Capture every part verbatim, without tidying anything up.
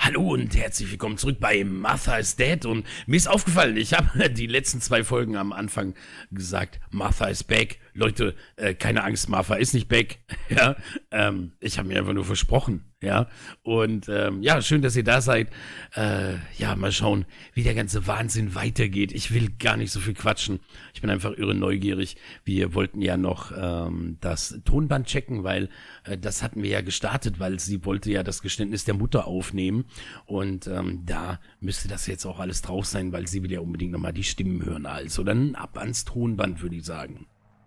Hallo und herzlich willkommen zurück bei Martha is Dead. Und mir ist aufgefallen, ich habe die letzten zwei Folgen am Anfang gesagt, Martha is back. Leute, äh, keine Angst, Martha ist nicht back. Ja, ähm, ich habe mir einfach nur versprochen. Ja, und ähm, ja, schön, dass ihr da seid. Äh, ja, mal schauen, wie der ganze Wahnsinn weitergeht. Ich will gar nicht so viel quatschen. Ich bin einfach irre neugierig. Wir wollten ja noch ähm, das Tonband checken, weil äh, das hatten wir ja gestartet, weil sie wollte ja das Geständnis der Mutter aufnehmen. Und ähm, da müsste das jetzt auch alles drauf sein, weil sie will ja unbedingt nochmal die Stimmen hören. Also dann ab ans Tonband, würde ich sagen.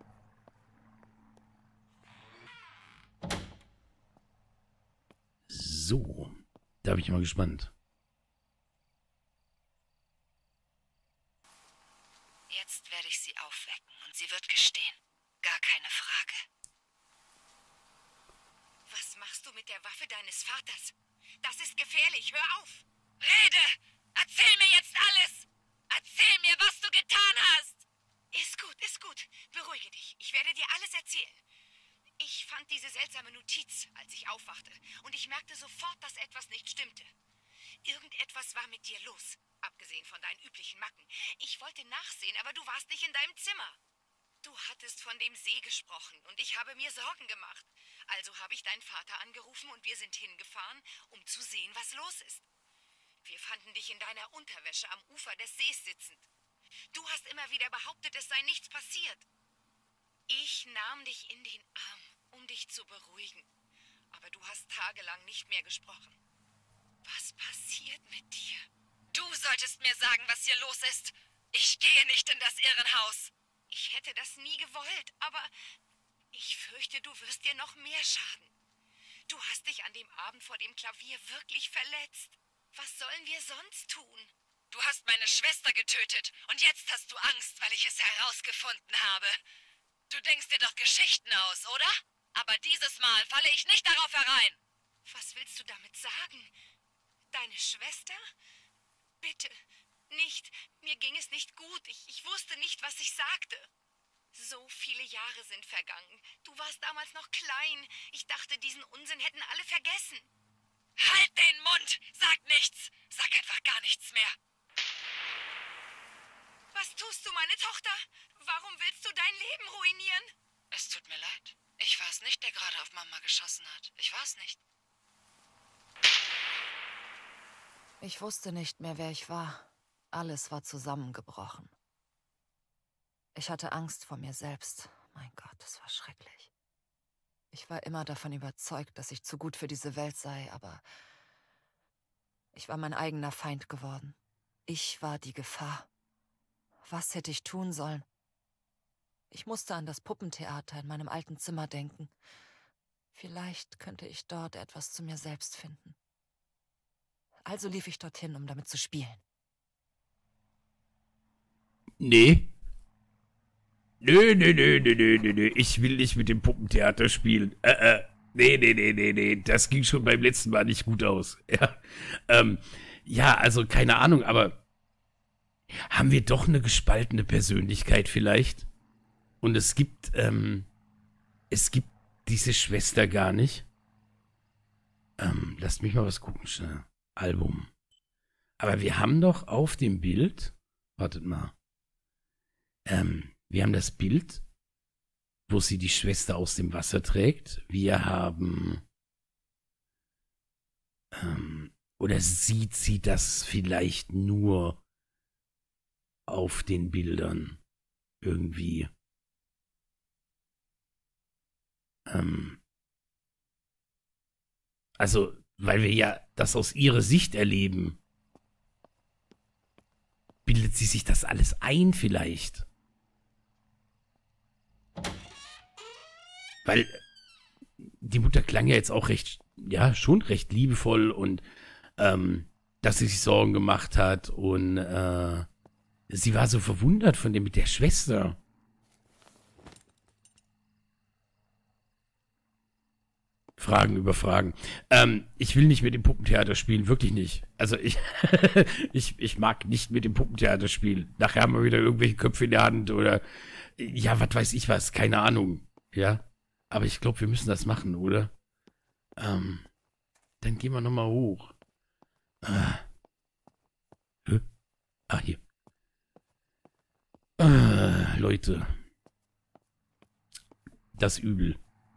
So, da bin ich mal gespannt. Jetzt werde ich sie aufwecken und sie wird gestehen. Gar keine Frage. Was machst du mit der Waffe deines Vaters? Das ist gefährlich, hör auf! Rede! Erzähl mir jetzt alles! Erzähl mir, was du getan hast! Ist gut, ist gut. Beruhige dich. Ich werde dir alles erzählen. Ich fand diese seltsame Notiz, als ich aufwachte, und ich merkte sofort, dass etwas nicht stimmte. Irgendetwas war mit dir los, abgesehen von deinen üblichen Macken. Ich wollte nachsehen, aber du warst nicht in deinem Zimmer. Du hattest von dem See gesprochen und ich habe mir Sorgen gemacht. Also habe ich deinen Vater angerufen und wir sind hingefahren, um zu sehen, was los ist. Wir fanden dich in deiner Unterwäsche am Ufer des Sees sitzend. Du hast immer wieder behauptet, es sei nichts passiert. Ich nahm dich in den Arm, um dich zu beruhigen. Aber du hast tagelang nicht mehr gesprochen. Was passiert mit dir? Du solltest mir sagen, was hier los ist. Ich gehe nicht in das Irrenhaus. Ich hätte das nie gewollt, aber ich fürchte, du wirst dir noch mehr schaden. Du hast dich an dem Abend vor dem Klavier wirklich verletzt. Was sollen wir sonst tun? Du hast meine Schwester getötet und jetzt hast du Angst, weil ich es herausgefunden habe. Du denkst dir doch Geschichten aus, oder? Aber dieses Mal falle ich nicht darauf herein. Was willst du damit sagen? Deine Schwester? Bitte, nicht. Mir ging es nicht gut. Ich, ich wusste nicht, was ich sagte. So viele Jahre sind vergangen. Du warst damals noch klein. Ich dachte, diesen Unsinn hätten alle vergessen. Halt den Mund! Sag nichts! Sag einfach gar nichts mehr. Was tust du, meine Tochter? Warum willst du dein Leben ruinieren? Es tut mir leid. Ich war es nicht, der gerade auf Mama geschossen hat. Ich war es nicht. Ich wusste nicht mehr, wer ich war. Alles war zusammengebrochen. Ich hatte Angst vor mir selbst. Mein Gott, das war schrecklich. Ich war immer davon überzeugt, dass ich zu gut für diese Welt sei, aber ich war mein eigener Feind geworden. Ich war die Gefahr. Was hätte ich tun sollen? Ich musste an das Puppentheater in meinem alten Zimmer denken. Vielleicht könnte ich dort etwas zu mir selbst finden. Also lief ich dorthin, um damit zu spielen. Nee. Nö, nö, nö, nö, nö, nö, nö. Ich will nicht mit dem Puppentheater spielen. Äh, äh. Nee, nee, nee, nee, nee. Das ging schon beim letzten Mal nicht gut aus. Ja, ähm, ja, also keine Ahnung, aber haben wir doch eine gespaltene Persönlichkeit vielleicht? Und es gibt, ähm, es gibt diese Schwester gar nicht. Ähm, lasst mich mal was gucken, schnell. Album. Aber wir haben doch auf dem Bild, wartet mal, ähm, wir haben das Bild, wo sie die Schwester aus dem Wasser trägt. Wir haben, ähm, oder sieht sie das vielleicht nur auf den Bildern irgendwie? Ähm, also, weil wir ja das aus ihrer Sicht erleben, bildet sie sich das alles ein vielleicht? Weil die Mutter klang ja jetzt auch recht, ja, schon recht liebevoll und ähm, dass sie sich Sorgen gemacht hat und äh, sie war so verwundert von dem mit der Schwester. Fragen über Fragen. Ähm, ich will nicht mit dem Puppentheater spielen, wirklich nicht. Also ich, ich, ich mag nicht mit dem Puppentheater spielen. Nachher haben wir wieder irgendwelche Köpfe in der Hand oder ja, was weiß ich was, keine Ahnung. Ja, aber ich glaube, wir müssen das machen, oder? Ähm, dann gehen wir nochmal hoch. Ah. Hä? Ah, hier. Ah, Leute. Das Übel.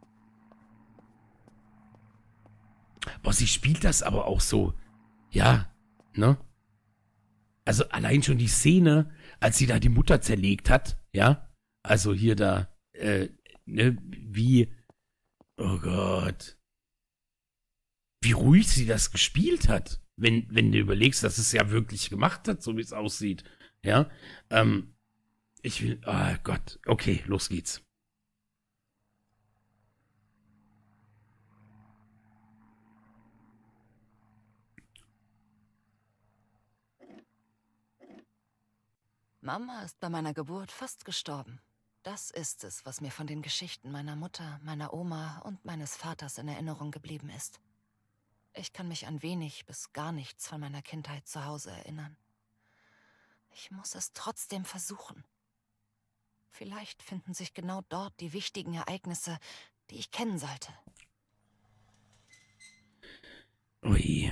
Boah, sie spielt das aber auch so. Ja, ne? Also allein schon die Szene, als sie da die Mutter zerlegt hat, ja? Also hier da, äh, ne, wie, oh Gott. Wie ruhig sie das gespielt hat. Wenn, wenn du überlegst, dass es ja wirklich gemacht hat, so wie es aussieht. Ja, ähm, ich will, oh Gott, okay, los geht's. Mama ist bei meiner Geburt fast gestorben. Das ist es, was mir von den Geschichten meiner Mutter, meiner Oma und meines Vaters in Erinnerung geblieben ist. Ich kann mich an wenig bis gar nichts von meiner Kindheit zu Hause erinnern. Ich muss es trotzdem versuchen. Vielleicht finden sich genau dort die wichtigen Ereignisse, die ich kennen sollte. Ui.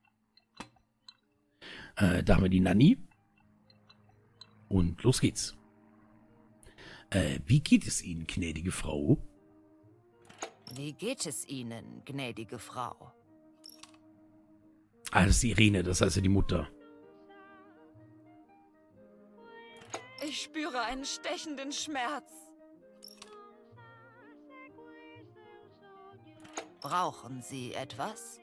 Äh, da haben wir die Nanny. Und los geht's. Äh, wie geht es Ihnen, gnädige Frau? Wie geht es Ihnen, gnädige Frau? Ah, das ist Irene, das heißt ja die Mutter. Ich spüre einen stechenden Schmerz. Brauchen Sie etwas?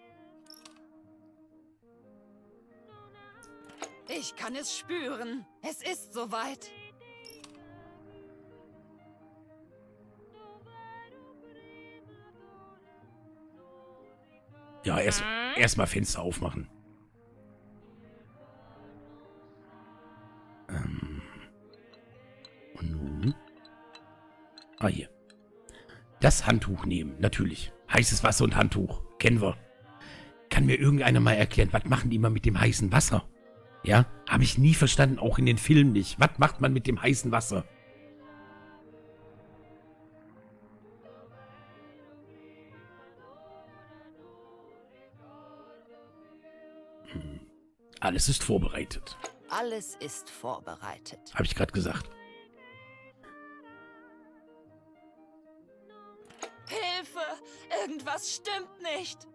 Ich kann es spüren. Es ist soweit. Ja, erst erstmal Fenster aufmachen. Ähm. Und nun? Ah, hier. Das Handtuch nehmen, natürlich. Heißes Wasser und Handtuch. Kennen wir. Kann mir irgendeiner mal erklären, was machen die immer mit dem heißen Wasser? Ja, habe ich nie verstanden, auch in den Filmen nicht. Was macht man mit dem heißen Wasser? Hm. Alles ist vorbereitet. Alles ist vorbereitet. Habe ich gerade gesagt. Hilfe! Irgendwas stimmt nicht!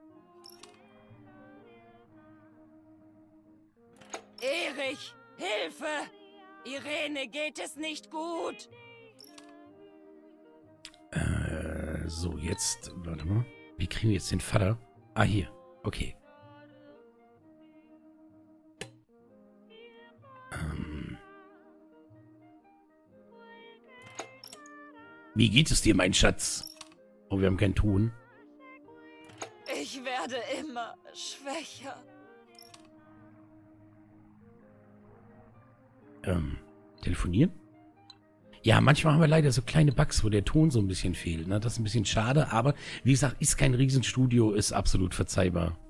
Erich! Hilfe! Irene, geht es nicht gut? Äh, so, jetzt, warte mal. Wie kriegen wir jetzt den Vater? Ah, hier. Okay. Ähm. Wie geht es dir, mein Schatz? Oh, wir haben keinen Ton. Ich werde immer schwächer. Ähm, telefonieren? Ja, manchmal haben wir leider so kleine Bugs, wo der Ton so ein bisschen fehlt. Ne? Das ist ein bisschen schade, aber wie gesagt, ist kein Riesenstudio, ist absolut verzeihbar.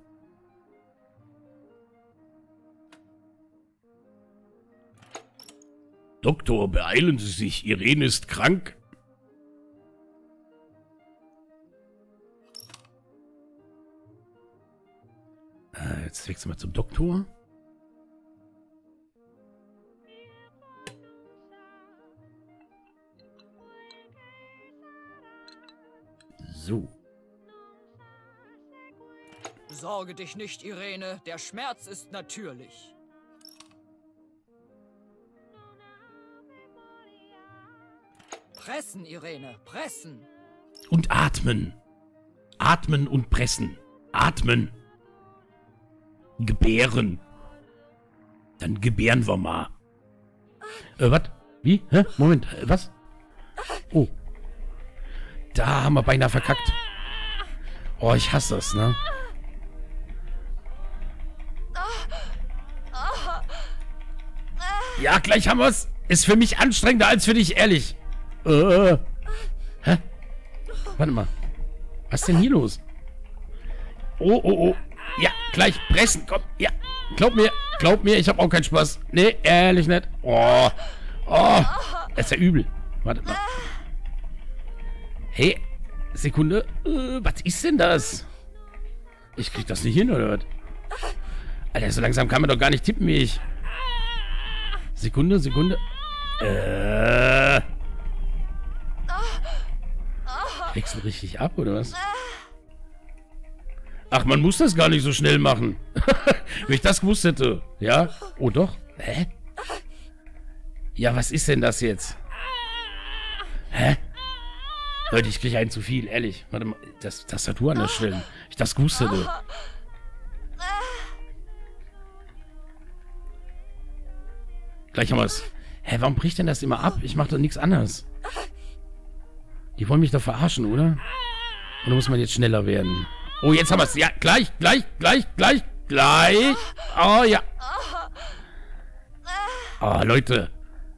Doktor, beeilen Sie sich, Irene ist krank. Äh, jetzt wechseln wir zum Doktor. So. Sorge dich nicht, Irene. Der Schmerz ist natürlich. Pressen, Irene, pressen. Und atmen. Atmen und pressen. Atmen. Gebären. Dann gebären wir mal. Äh, was? Wie? Hä? Moment, äh, was? Oh. Da haben wir beinahe verkackt. Oh, ich hasse das, ne? Ja, gleich haben wir's. Ist für mich anstrengender als für dich, ehrlich. Äh. Hä? Warte mal. Was ist denn hier los? Oh, oh, oh. Ja, gleich pressen. Komm, ja. Glaub mir, glaub mir, ich hab auch keinen Spaß. Nee, ehrlich nicht. Oh. Oh. Das ist ja übel. Warte mal. Hey, Sekunde. Äh, was ist denn das? Ich krieg das nicht hin, oder was? Alter, so langsam kann man doch gar nicht tippen wie ich. Sekunde, Sekunde. Äh. Wechsel richtig ab, oder was? Ach, man muss das gar nicht so schnell machen. Wenn ich das gewusst hätte. Ja? Oh, doch. Hä? Ja, was ist denn das jetzt? Hä? Leute, ich kriege einen zu viel, ehrlich. Warte mal, das Tastatur an der Stelle. Ich das gewusst hätte. Gleich haben wir es. Hä, warum bricht denn das immer ab? Ich mache doch nichts anderes. Die wollen mich doch verarschen, oder? Oder muss man jetzt schneller werden? Oh, jetzt haben wir es. Ja, gleich, gleich, gleich, gleich, gleich. Oh, ja. Oh, Leute.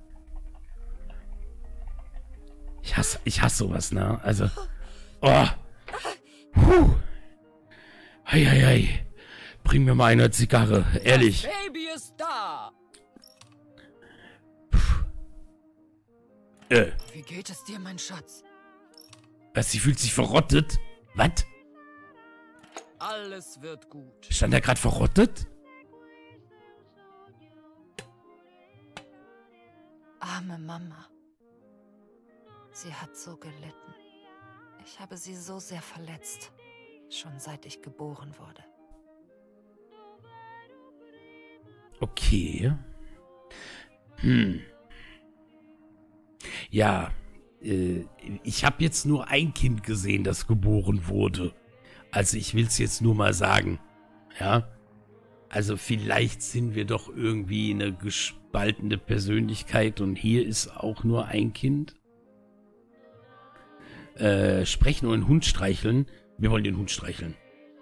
Ich hasse, ich hasse sowas, ne? Also. Oh. Puh. Hei, hei, hei. Bring mir mal eine Zigarre, ehrlich. Das Baby ist da. Äh. Wie geht es dir, mein Schatz? Was, sie fühlt sich verrottet? Was? Alles wird gut. Stand er gerade verrottet? Arme Mama. Sie hat so gelitten. Ich habe sie so sehr verletzt. Schon seit ich geboren wurde. Okay. Hm. Ja, äh, ich habe jetzt nur ein Kind gesehen, das geboren wurde. Also ich will es jetzt nur mal sagen. Ja. Also vielleicht sind wir doch irgendwie eine gespaltene Persönlichkeit und hier ist auch nur ein Kind. Äh, sprechen oder einen Hund streicheln. Wir wollen den Hund streicheln.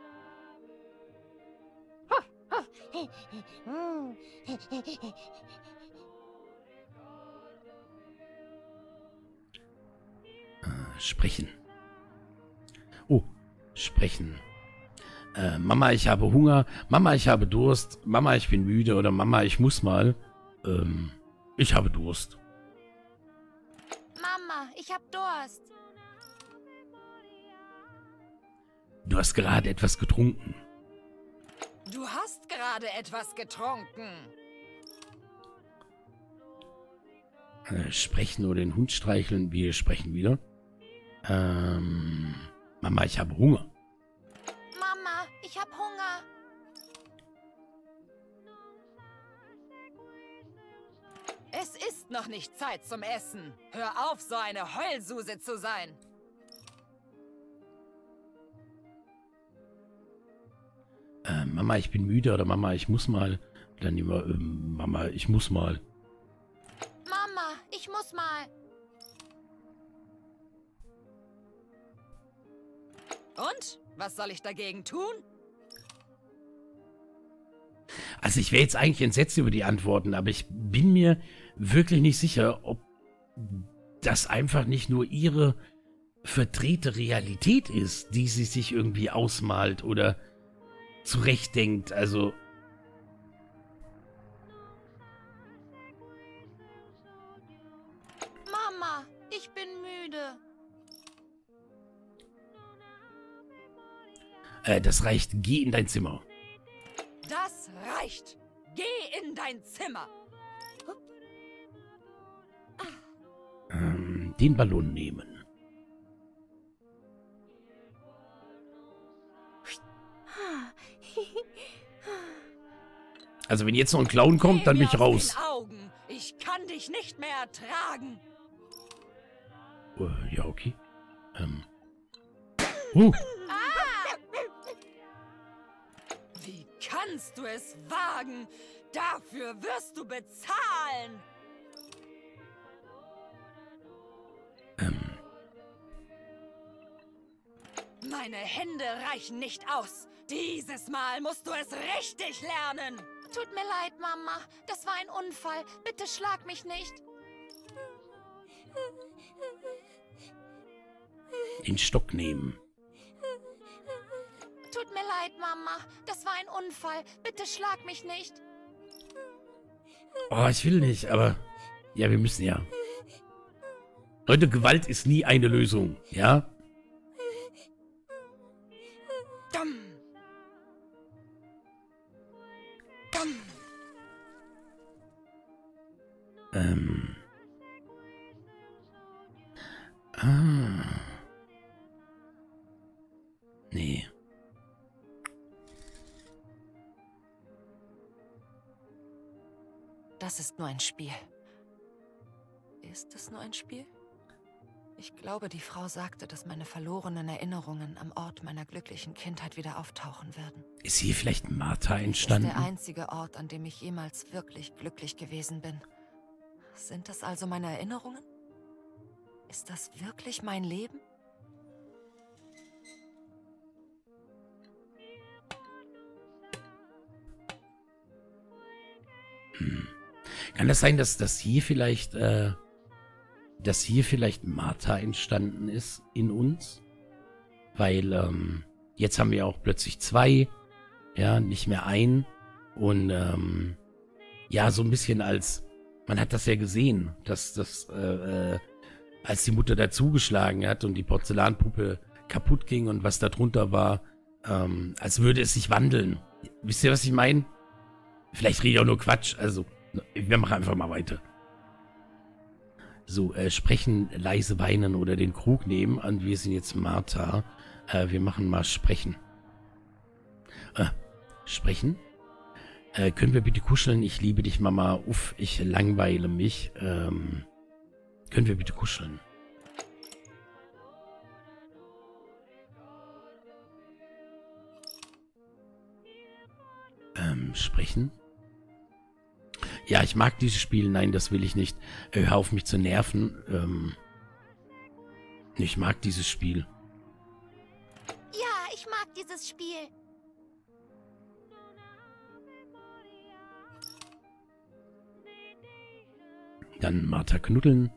Äh, sprechen. Oh, sprechen. Äh, Mama, ich habe Hunger. Mama, ich habe Durst. Mama, ich bin müde. Oder Mama, ich muss mal. Ähm, ich habe Durst. Mama, ich hab Durst. Du hast gerade etwas getrunken. Du hast gerade etwas getrunken. Äh, sprechen oder den Hund streicheln. Wir sprechen wieder. Ähm, Mama, ich habe Hunger. Mama, ich hab Hunger. Es ist noch nicht Zeit zum Essen. Hör auf, so eine Heulsuse zu sein. Äh, Mama, ich bin müde oder Mama, ich muss mal. Dann immer, ähm, Mama, ich muss mal. Mama, ich muss mal. Und? Was soll ich dagegen tun? Also ich wäre jetzt eigentlich entsetzt über die Antworten, aber ich bin mir wirklich nicht sicher, ob das einfach nicht nur ihre verdrehte Realität ist, die sie sich irgendwie ausmalt oder zurechtdenkt. Also Mama, ich bin müde. äh, das reicht. Geh in dein Zimmer. Das reicht. Geh in dein Zimmer. Ähm, den Ballon nehmen. Also wenn jetzt noch ein Clown kommt, dann bin ich raus. Augen. Ich kann dich nicht mehr ertragen. Äh, ja, okay. Ähm. Uh. Wie kannst du es wagen? Dafür wirst du bezahlen. Ähm. Meine Hände reichen nicht aus. Dieses Mal musst du es richtig lernen. Tut mir leid, Mama. Das war ein Unfall. Bitte schlag mich nicht. Den Stock nehmen. Tut mir leid, Mama. Das war ein Unfall. Bitte schlag mich nicht. Oh, ich will nicht, aber... Ja, wir müssen ja. Leute, Gewalt ist nie eine Lösung, ja? Dumm. Ähm. Ah. Nee. Das ist nur ein Spiel. Ist es nur ein Spiel? Ich glaube, die Frau sagte, dass meine verlorenen Erinnerungen am Ort meiner glücklichen Kindheit wieder auftauchen würden. Ist hier vielleicht Martha Das ist entstanden? der einzige Ort, an dem ich jemals wirklich glücklich gewesen bin. Sind das also meine Erinnerungen? Ist das wirklich mein Leben? Hm. Kann das sein, dass das hier vielleicht, äh, dass hier vielleicht Martha entstanden ist in uns? Weil, ähm, jetzt haben wir auch plötzlich zwei, ja, nicht mehr ein. Und, ähm, ja, so ein bisschen als, man hat das ja gesehen, dass das, äh, äh, als die Mutter dazugeschlagen hat und die Porzellanpuppe kaputt ging und was da drunter war, ähm, als würde es sich wandeln. Wisst ihr, was ich meine? Vielleicht rede ich auch nur Quatsch, also, wir machen einfach mal weiter. So, äh, sprechen, leise weinen oder den Krug nehmen. Und wir sind jetzt Martha. Äh, wir machen mal sprechen. Äh, sprechen? Äh, können wir bitte kuscheln? Ich liebe dich, Mama. Uff, ich langweile mich. Ähm, können wir bitte kuscheln? Ähm, sprechen? Ja, ich mag dieses Spiel. Nein, das will ich nicht. Äh, hör auf mich zu nerven. Ähm, ich mag dieses Spiel. Ja, ich mag dieses Spiel. Dann Martha knuddeln.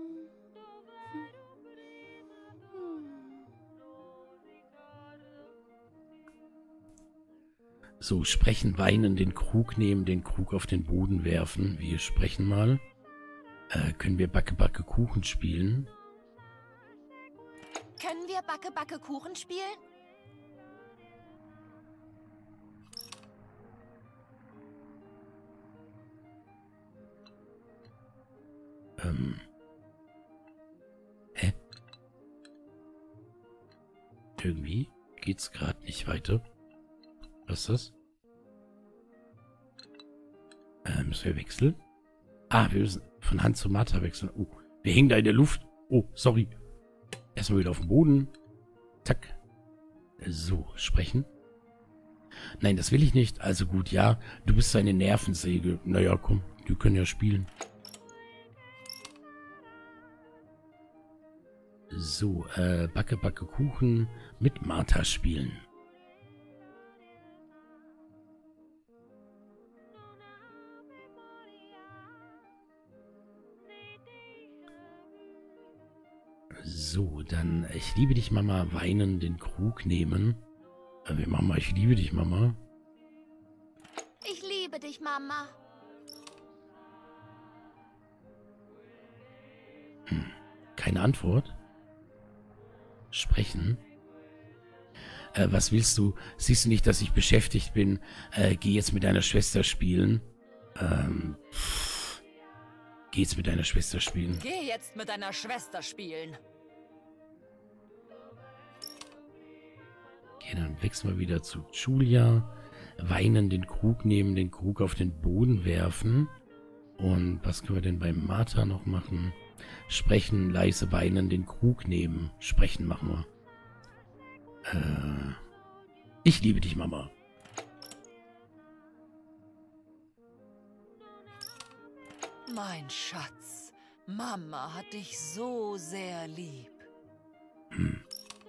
So, sprechen, weinen, den Krug nehmen, den Krug auf den Boden werfen. Wir sprechen mal. Äh, können wir Backe, Backe, Kuchen spielen? Können wir Backe, Backe, Kuchen spielen? Ähm. Hä? Irgendwie geht's gerade nicht weiter. Was ist das? Äh, müssen wir wechseln? Ah, wir müssen von Hand zu Martha wechseln. Oh, wir hängen da in der Luft. Oh, sorry. Erstmal wieder auf dem Boden. Zack. So, sprechen. Nein, das will ich nicht. Also gut, ja. Du bist eine Nervensäge. Naja, komm. Die können ja spielen. So, äh, Backe, Backe, Kuchen mit Martha spielen. So, dann, ich liebe dich, Mama, weinen, den Krug nehmen. Äh, wir machen mal, ich liebe dich, Mama. Ich liebe dich, Mama. Hm, keine Antwort. Sprechen. Äh, was willst du? Siehst du nicht, dass ich beschäftigt bin? Äh, geh jetzt mit deiner Schwester spielen. Ähm, pff, geh jetzt mit deiner Schwester spielen. Geh jetzt mit deiner Schwester spielen. Okay, dann wechseln wir wieder zu Julia. Weinen, den Krug nehmen, den Krug auf den Boden werfen. Und was können wir denn bei Martha noch machen? Sprechen, leise weinen, den Krug nehmen. Sprechen machen wir. Äh, ich liebe dich, Mama. Mein Schatz, Mama hat dich so sehr lieb. Hm.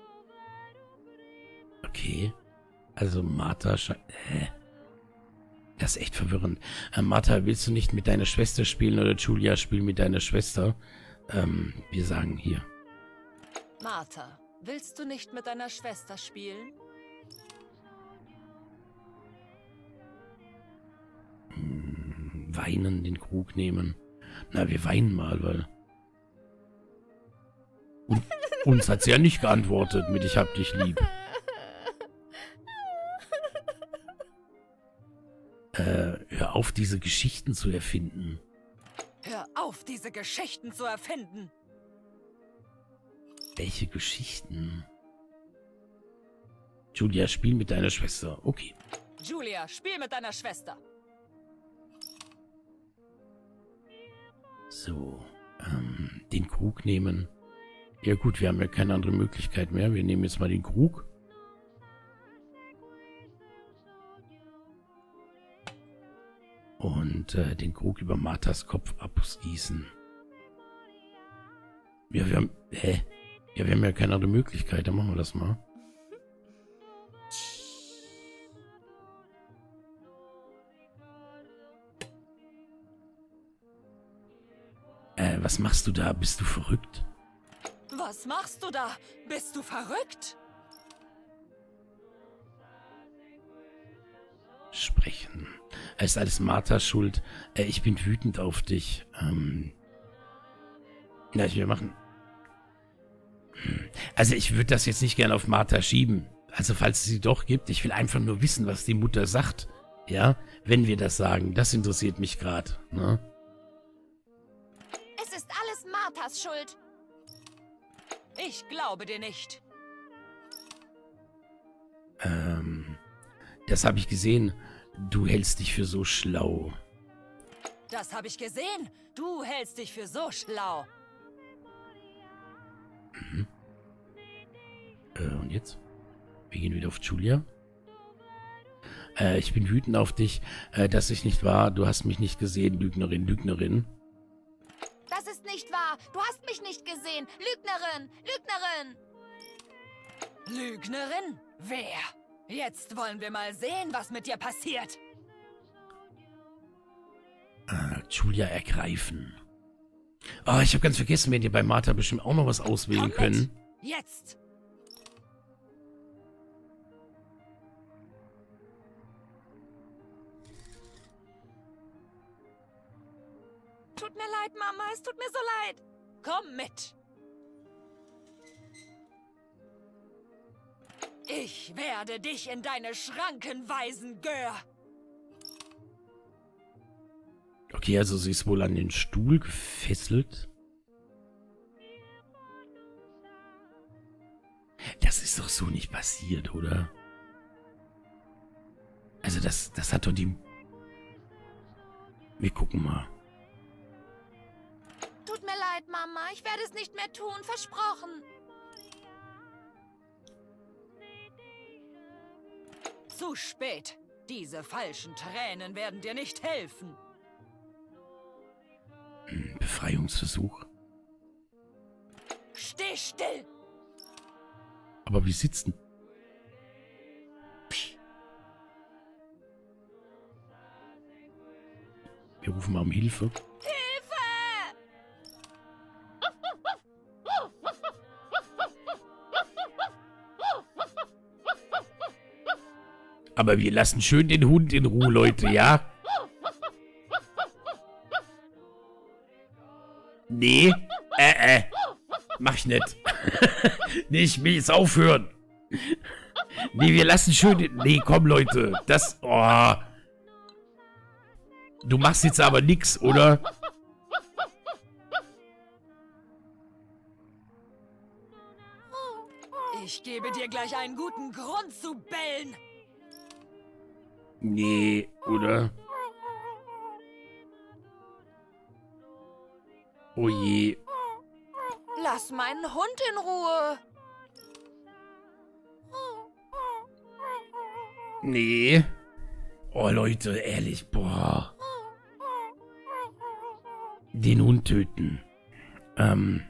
Okay. Also Martha scheint... Hä? Das ist echt verwirrend. Äh, Martha, willst du nicht mit deiner Schwester spielen oder Julia, spiel mit deiner Schwester? Ähm, wir sagen hier. Martha, willst du nicht mit deiner Schwester spielen? Hm, weinen, den Krug nehmen. Na, wir weinen mal, weil... Und uns hat sie ja nicht geantwortet mit Ich hab dich lieb. Äh, hör auf, diese Geschichten zu erfinden. Hör auf, diese Geschichten zu erfinden. Welche Geschichten? Julia, spiel mit deiner Schwester. Okay. Julia, spiel mit deiner Schwester. So, ähm, den Krug nehmen. Ja gut, wir haben ja keine andere Möglichkeit mehr. Wir nehmen jetzt mal den Krug. Und äh, den Krug über Marthas Kopf abgießen. Ja, wir haben... Hä? Ja, wir haben ja keine andere Möglichkeit. Dann machen wir das mal. Äh, was machst du da? Bist du verrückt? Was machst du da? Bist du verrückt? Sprechen. Es ist alles Marthas Schuld. Äh, ich bin wütend auf dich. Ähm... Ja, ich will machen... Also ich würde das jetzt nicht gerne auf Martha schieben. Also falls es sie doch gibt, ich will einfach nur wissen, was die Mutter sagt. Ja, wenn wir das sagen. Das interessiert mich gerade. Ne? Es ist alles Marthas Schuld. Ich glaube dir nicht. Ähm, das habe ich gesehen. Du hältst dich für so schlau. Das habe ich gesehen. Du hältst dich für so schlau. Mhm. Äh, und jetzt? Wir gehen wieder auf Julia. Äh, ich bin wütend auf dich, äh, dass ich nicht war. Du hast mich nicht gesehen, Lügnerin, Lügnerin. Das ist nicht wahr. Du hast mich nicht gesehen. Lügnerin, Lügnerin. Lügnerin? Wer? Jetzt wollen wir mal sehen, was mit dir passiert. Äh, Julia ergreifen. Oh, ich habe ganz vergessen, wenn ihr bei Martha bestimmt auch noch was auswählen Komm mit. können. Jetzt. Tut mir leid, Mama. Es tut mir so leid. Komm mit. Ich werde dich in deine Schranken weisen, Gör. Okay, also sie ist wohl an den Stuhl gefesselt. Das ist doch so nicht passiert, oder? Also das, das hat doch die... Wir gucken mal. Tut mir leid, Mama. Ich werde es nicht mehr tun. Versprochen. Zu spät. Diese falschen Tränen werden dir nicht helfen. Hm, Befreiungsversuch. Steh still. Aber wie sitzen? Wir rufen mal um Hilfe. Aber wir lassen schön den Hund in Ruhe, Leute, ja? Nee, äh, äh, mach ich nicht. Nee, ich will jetzt aufhören. Nee, wir lassen schön den... Nee, komm, Leute, das... Oh. Du machst jetzt aber nix, oder? Ich gebe dir gleich einen guten Grund zu bellen. Nee, oder? Oh je. Lass meinen Hund in Ruhe. Nee. Oh, Leute, ehrlich, boah. Den Hund töten. Ähm.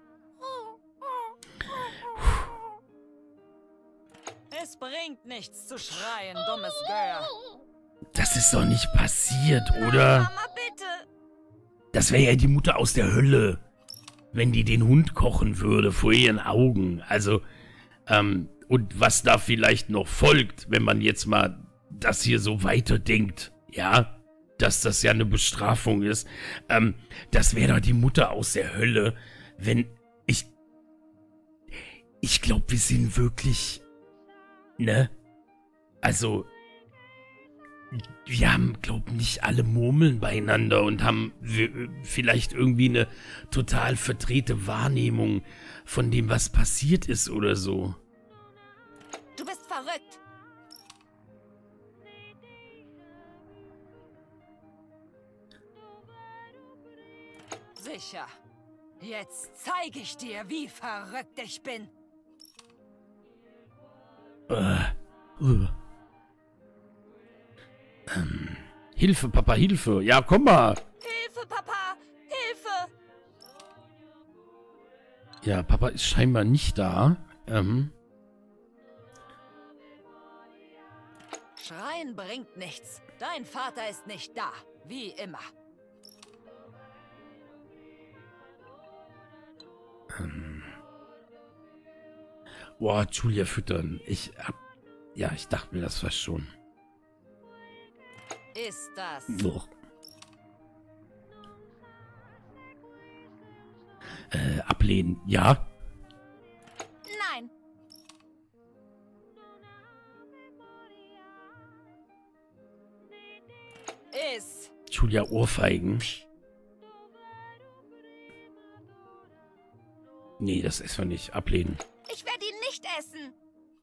Es bringt nichts zu schreien, dummes Gör. Das ist doch nicht passiert, oder? Mama, bitte. Das wäre ja die Mutter aus der Hölle, wenn die den Hund kochen würde vor ihren Augen. Also, ähm, und was da vielleicht noch folgt, wenn man jetzt mal das hier so weiterdenkt, ja, dass das ja eine Bestrafung ist, ähm, das wäre doch die Mutter aus der Hölle, wenn ich, ich glaube, wir sind wirklich, ne, also, wir haben, glaub nicht alle Murmeln beieinander und haben vielleicht irgendwie eine total verdrehte Wahrnehmung von dem, was passiert ist oder so. Du bist verrückt. Sicher. Jetzt zeige ich dir, wie verrückt ich bin. Äh, uh. ähm, Hilfe, Papa, Hilfe. Ja, komm mal. Hilfe, Papa! Hilfe! Ja, Papa ist scheinbar nicht da. Ähm. Schreien bringt nichts. Dein Vater ist nicht da. Wie immer. Ähm. Boah, Julia füttern. Ich hab... Ja, ich dachte mir das fast schon. Ist das... Doch. Äh, ablehnen. Ja. Nein. Ist... Julia Ohrfeigen. Nee, das essen wir nicht. Ablehnen. Ich werde ihn nicht essen.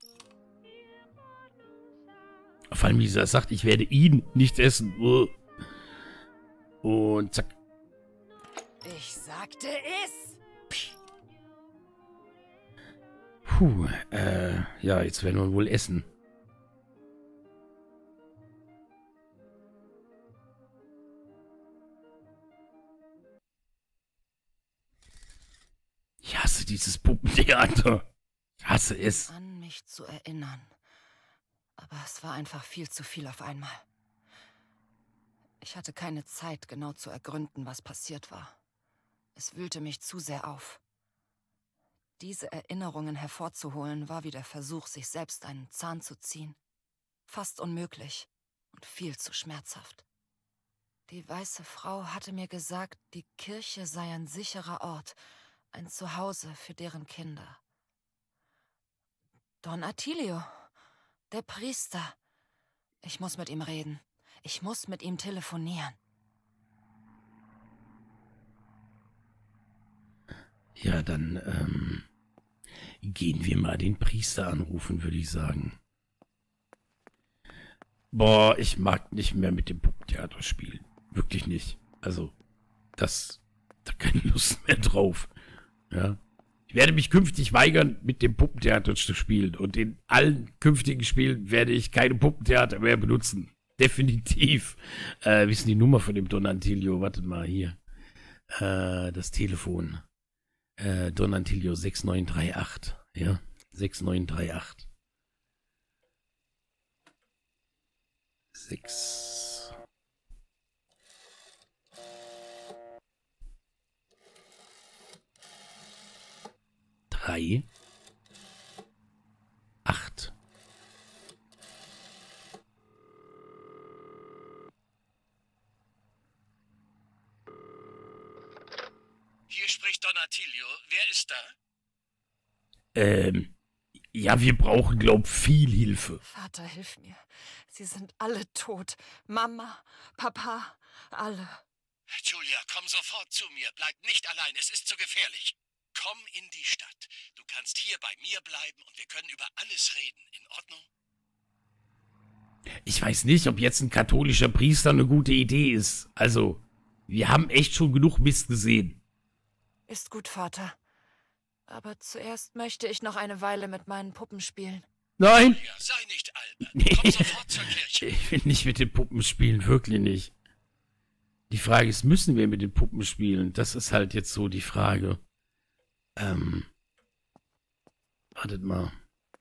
Vor allem, wie sie das sagt, ich werde ihn nicht essen. Und zack. Ich sagte es. Puh, äh, ja, jetzt werden wir wohl essen. Ich hasse dieses Puppentheater. Ich hasse es. An mich zu erinnern. Aber es war einfach viel zu viel auf einmal. Ich hatte keine Zeit, genau zu ergründen, was passiert war. Es wühlte mich zu sehr auf. Diese Erinnerungen hervorzuholen, war wie der Versuch, sich selbst einen Zahn zu ziehen. Fast unmöglich und viel zu schmerzhaft. Die weiße Frau hatte mir gesagt, die Kirche sei ein sicherer Ort, ein Zuhause für deren Kinder. Don Attilio, der Priester. Ich muss mit ihm reden. Ich muss mit ihm telefonieren. Ja, dann, ähm, gehen wir mal den Priester anrufen, würde ich sagen. Boah, ich mag nicht mehr mit dem Puppentheater spielen. Wirklich nicht. Also, das, da keine Lust mehr drauf. Ja. Ich werde mich künftig weigern, mit dem Puppentheater zu spielen. Und in allen künftigen Spielen werde ich keine Puppentheater mehr benutzen. Definitiv. Äh, wie ist denn die Nummer von dem Don Attilio? Wartet mal, hier. Äh, das Telefon. Äh, Don Attilio sechs neun drei acht. Ja, sechs neun drei acht. sechs. drei. acht. Hier spricht Don Attilio. Wer ist da? Ähm, ja, wir brauchen, glaub, viel Hilfe. Vater, hilf mir. Sie sind alle tot. Mama, Papa, alle. Julia, komm sofort zu mir. Bleib nicht allein. Es ist zu gefährlich. Komm in die Stadt. Du kannst hier bei mir bleiben und wir können über alles reden. In Ordnung? Ich weiß nicht, ob jetzt ein katholischer Priester eine gute Idee ist. Also, wir haben echt schon genug Mist gesehen. Ist gut, Vater. Aber zuerst möchte ich noch eine Weile mit meinen Puppen spielen. Nein! Julia, sei nicht albern. Nee. Komm sofort zur Kirche. Ich will nicht mit den Puppen spielen, wirklich nicht. Die Frage ist, müssen wir mit den Puppen spielen? Das ist halt jetzt so die Frage. Ähm. Wartet mal.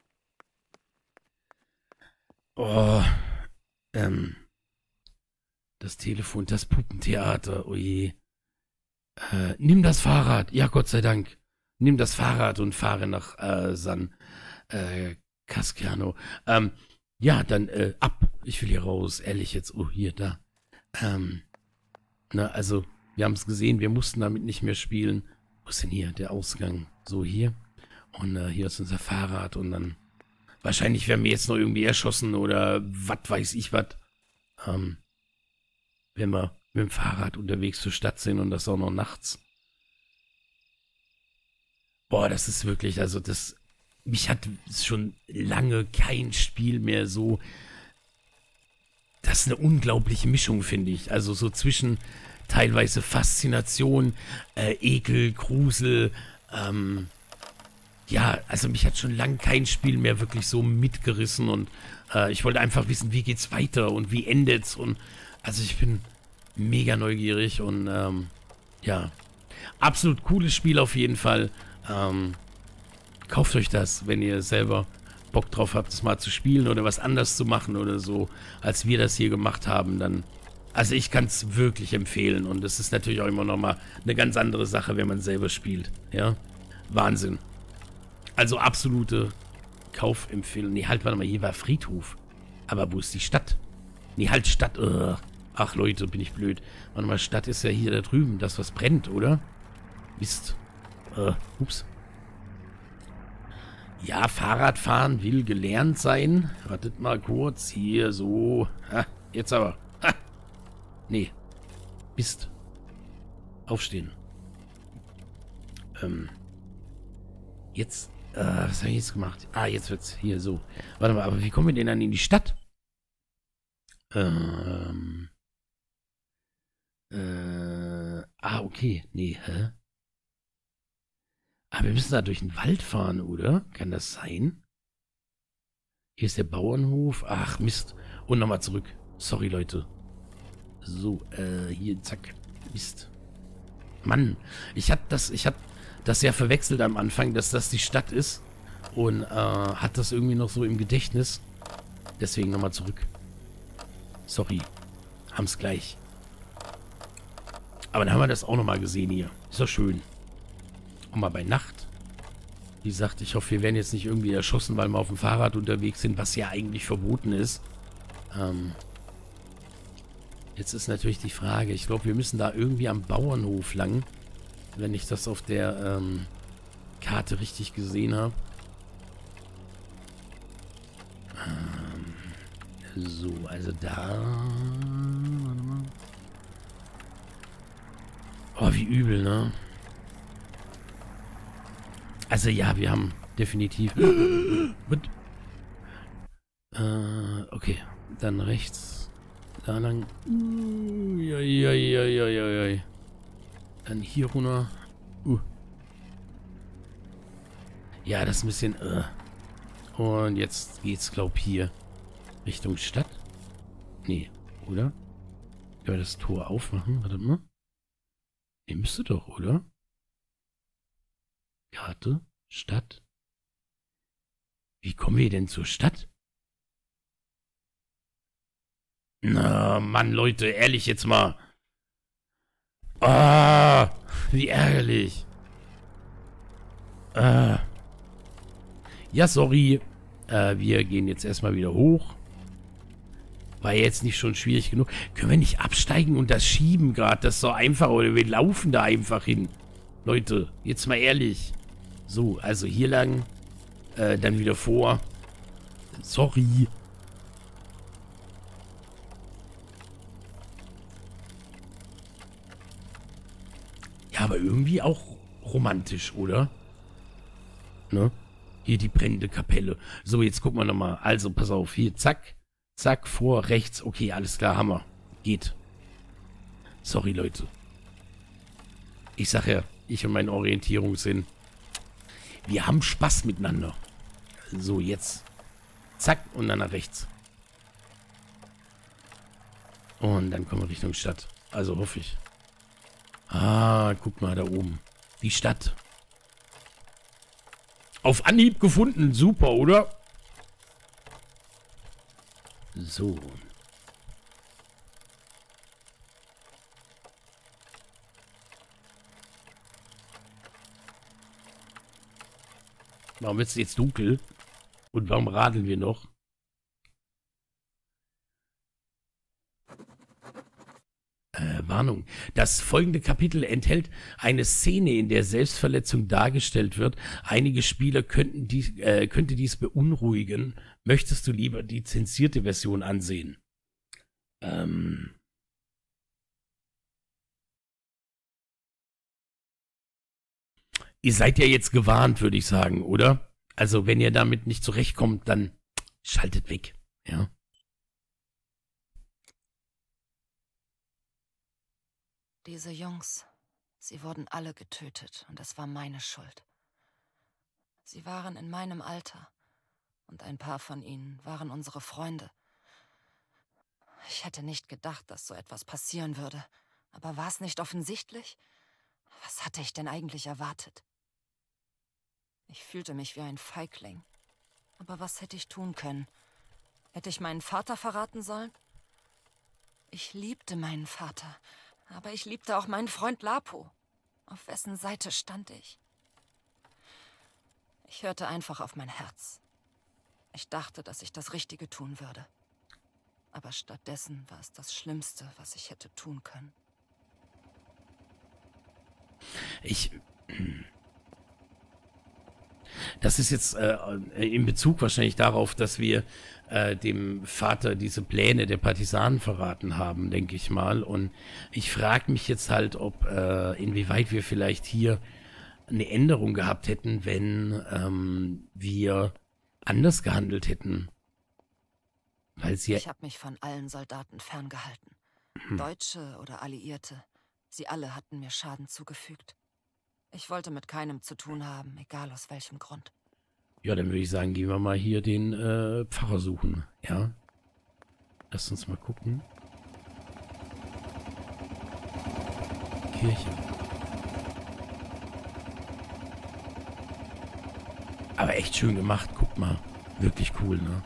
Oh. Ähm. Das Telefon, das Puppentheater, oh je. Äh, nimm das Fahrrad. Ja, Gott sei Dank. Nimm das Fahrrad und fahre nach äh, San äh, Casciano. Ähm, ja, dann äh, ab. Ich will hier raus. Ehrlich jetzt. Oh, hier, da. Ähm, na, also, wir haben es gesehen. Wir mussten damit nicht mehr spielen. Wo ist denn hier der Ausgang? So, hier. Und äh, hier ist unser Fahrrad. Und dann wahrscheinlich werden wir jetzt noch irgendwie erschossen oder was weiß ich was. Ähm, wenn wir mit dem Fahrrad unterwegs zur Stadt sind und das auch noch nachts. Boah, das ist wirklich, also das, mich hat schon lange kein Spiel mehr so, das ist eine unglaubliche Mischung, finde ich. Also so zwischen teilweise Faszination, äh, Ekel, Grusel, ähm, ja, also mich hat schon lange kein Spiel mehr wirklich so mitgerissen und äh, ich wollte einfach wissen, wie geht's weiter und wie endet's und also ich bin mega neugierig und ähm, ja, absolut cooles Spiel auf jeden Fall. Ähm, kauft euch das, wenn ihr selber Bock drauf habt, das mal zu spielen oder was anders zu machen oder so, als wir das hier gemacht haben, dann, also ich kann es wirklich empfehlen und es ist natürlich auch immer noch mal eine ganz andere Sache, wenn man selber spielt, ja, Wahnsinn. Also absolute Kaufempfehlung. Nee, halt, warte mal, hier war Friedhof, aber wo ist die Stadt? Nee, halt Stadt, uh. Ach Leute, bin ich blöd. Warte mal, Stadt ist ja hier da drüben, das was brennt, oder? Mist. Uh, ups. Ja, Fahrradfahren will gelernt sein. Wartet mal kurz. Hier, so. Ha, jetzt aber. Ha. Nee. Mist. Aufstehen. Ähm. Jetzt. Äh, was habe ich jetzt gemacht? Ah, jetzt wird's. Hier, so. Warte mal, aber wie kommen wir denn dann in die Stadt? Ähm. Äh. Ah, okay. Nee, hä? Aber wir müssen da durch den Wald fahren, oder? Kann das sein? Hier ist der Bauernhof. Ach, Mist. Und nochmal zurück. Sorry, Leute. So, äh, hier, zack. Mist. Mann, ich hab das, ich hab das ja verwechselt am Anfang, dass das die Stadt ist. Und, äh, hat das irgendwie noch so im Gedächtnis. Deswegen nochmal zurück. Sorry. Haben's gleich. Aber dann haben wir das auch nochmal gesehen hier. Ist doch schön. Auch mal bei Nacht. Wie gesagt, ich hoffe, wir werden jetzt nicht irgendwie erschossen, weil wir auf dem Fahrrad unterwegs sind, was ja eigentlich verboten ist. Ähm, jetzt ist natürlich die Frage, ich glaube, wir müssen da irgendwie am Bauernhof lang, wenn ich das auf der ähm, Karte richtig gesehen habe. Ähm, so, also da... Warte mal. Oh, wie übel, ne? Also ja, wir haben definitiv... äh, okay, dann rechts. Da lang. Ja, ja, ja, ja, ja, ja. Dann hier runter. Uh. Ja, das ist ein bisschen... Uh. Und jetzt geht's, glaub hier Richtung Stadt. Nee, oder? Können wir das Tor aufmachen? Warte mal. Ihr müsste doch, oder? Karte, Stadt. Wie kommen wir denn zur Stadt? Na, Mann, Leute, ehrlich jetzt mal. Ah, wie ärgerlich. Ah. Ja, sorry. Äh, wir gehen jetzt erstmal wieder hoch. War jetzt nicht schon schwierig genug. Können wir nicht absteigen und das schieben gerade? Das ist so einfach. Oder wir laufen da einfach hin. Leute, jetzt mal ehrlich. So, also hier lang. Äh, dann wieder vor. Sorry. Ja, aber irgendwie auch romantisch, oder? Ne? Hier die brennende Kapelle. So, jetzt gucken wir nochmal. Also, pass auf. Hier, zack. Zack, vor, rechts. Okay, alles klar, Hammer. Geht. Sorry, Leute. Ich sag ja, ich und mein Orientierungssinn. Wir haben Spaß miteinander. So, jetzt. Zack, und dann nach rechts. Und dann kommen wir Richtung Stadt. Also hoffe ich. Ah, guck mal da oben. Die Stadt. Auf Anhieb gefunden. Super, oder? So. Warum wird es jetzt dunkel? Und warum radeln wir noch? Äh, Warnung. Das folgende Kapitel enthält eine Szene, in der Selbstverletzung dargestellt wird. Einige Spieler könnten dies, äh, könnte dies beunruhigen. Möchtest du lieber die zensierte Version ansehen? Ähm. Ihr seid ja jetzt gewarnt, würde ich sagen, oder? Also, wenn ihr damit nicht zurechtkommt, dann schaltet weg, ja? Diese Jungs, sie wurden alle getötet und es war meine Schuld. Sie waren in meinem Alter und ein paar von ihnen waren unsere Freunde. Ich hätte nicht gedacht, dass so etwas passieren würde. Aber war es nicht offensichtlich? Was hatte ich denn eigentlich erwartet? Ich fühlte mich wie ein Feigling. Aber was hätte ich tun können? Hätte ich meinen Vater verraten sollen? Ich liebte meinen Vater, aber ich liebte auch meinen Freund Lapo. Auf wessen Seite stand ich? Ich hörte einfach auf mein Herz. Ich dachte, dass ich das Richtige tun würde. Aber stattdessen war es das Schlimmste, was ich hätte tun können. Ich... Das ist jetzt äh, in Bezug wahrscheinlich darauf, dass wir äh, dem Vater diese Pläne der Partisanen verraten haben, denke ich mal. Und ich frage mich jetzt halt, ob äh, inwieweit wir vielleicht hier eine Änderung gehabt hätten, wenn ähm, wir anders gehandelt hätten. Weil sie ich habe mich von allen Soldaten ferngehalten. Hm. Deutsche oder Alliierte. Sie alle hatten mir Schaden zugefügt. Ich wollte mit keinem zu tun haben, egal aus welchem Grund. Ja, dann würde ich sagen, gehen wir mal hier den äh, Pfarrer suchen. Ja. Lass uns mal gucken. Kirche. Aber echt schön gemacht, guck mal. Wirklich cool, ne?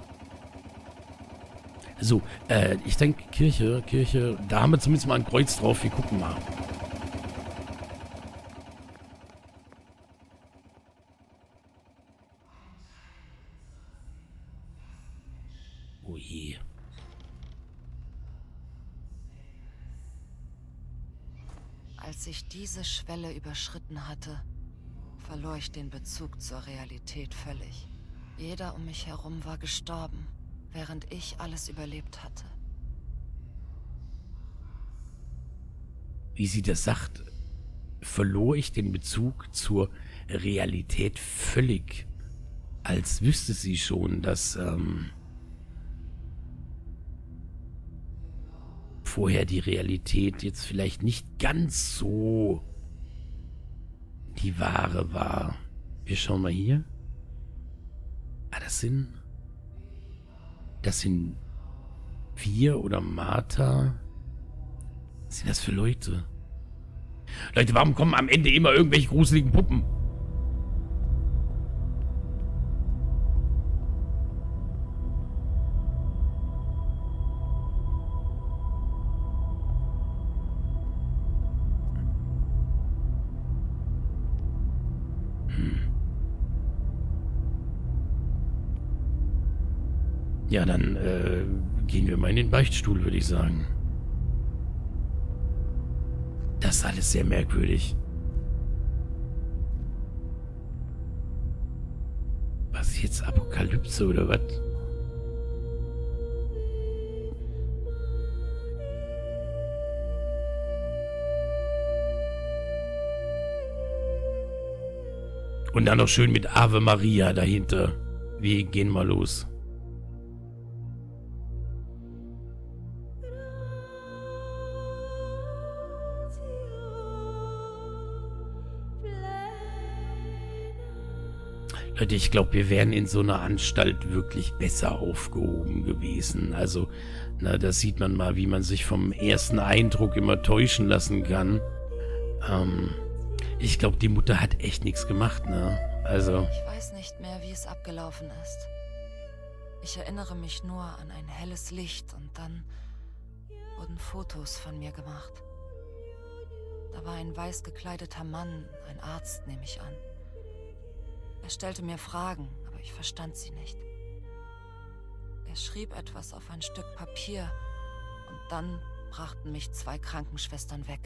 So, äh, ich denke Kirche, Kirche, da haben wir zumindest mal ein Kreuz drauf, wir gucken mal. Oh je. Als ich diese Schwelle überschritten hatte, verlor ich den Bezug zur Realität völlig. Jeder um mich herum war gestorben, während ich alles überlebt hatte. Wie sie das sagt, verlor ich den Bezug zur Realität völlig. Als wüsste sie schon, dass ähm, vorher die Realität jetzt vielleicht nicht ganz so die wahre war. Wir schauen mal hier. Ah, das sind... Das sind wir oder Martha. Was sind das für Leute? Leute, warum kommen am Ende immer irgendwelche gruseligen Puppen? Ja, dann äh, gehen wir mal in den Beichtstuhl, würde ich sagen. Das ist alles sehr merkwürdig. Was ist jetzt Apokalypse oder was? Und dann noch schön mit Ave Maria dahinter. Wir gehen mal los. Leute, ich glaube, wir wären in so einer Anstalt wirklich besser aufgehoben gewesen. Also, na, da sieht man mal, wie man sich vom ersten Eindruck immer täuschen lassen kann. Ähm, ich glaube, die Mutter hat echt nichts gemacht, ne? Also... Ich weiß nicht mehr, wie es abgelaufen ist. Ich erinnere mich nur an ein helles Licht und dann wurden Fotos von mir gemacht. Da war ein weiß gekleideter Mann, ein Arzt, nehme ich an. Er stellte mir Fragen, aber ich verstand sie nicht. Er schrieb etwas auf ein Stück Papier und dann brachten mich zwei Krankenschwestern weg.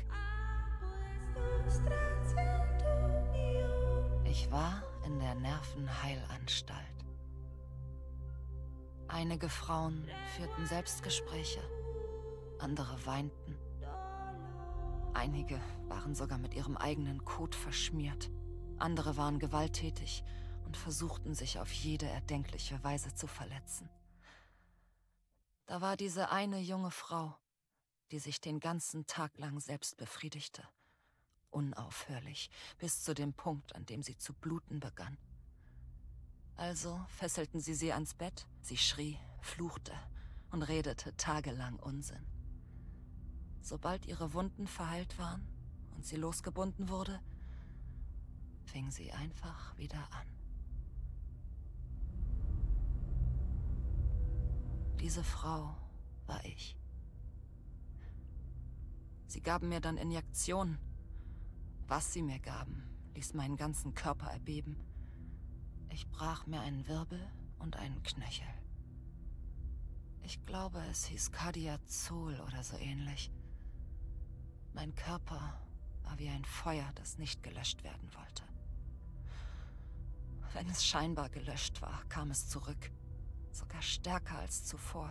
Ich war in der Nervenheilanstalt. Einige Frauen führten Selbstgespräche. andere weinten. Einige waren sogar mit ihrem eigenen Kot verschmiert. Andere waren gewalttätig und versuchten sich auf jede erdenkliche Weise zu verletzen. Da war diese eine junge Frau, die sich den ganzen Tag lang selbst befriedigte. Unaufhörlich, bis zu dem Punkt, an dem sie zu bluten begann. Also fesselten sie sie ans Bett, sie schrie, fluchte und redete tagelang Unsinn. Sobald ihre Wunden verheilt waren und sie losgebunden wurde, fing sie einfach wieder an. Diese Frau war ich. Sie gaben mir dann Injektionen. Was sie mir gaben, ließ meinen ganzen Körper erbeben. Ich brach mir einen Wirbel und einen Knöchel. Ich glaube, es hieß Cardiazol oder so ähnlich. Mein Körper war wie ein Feuer, das nicht gelöscht werden wollte. Wenn es scheinbar gelöscht war, kam es zurück. Sogar stärker als zuvor.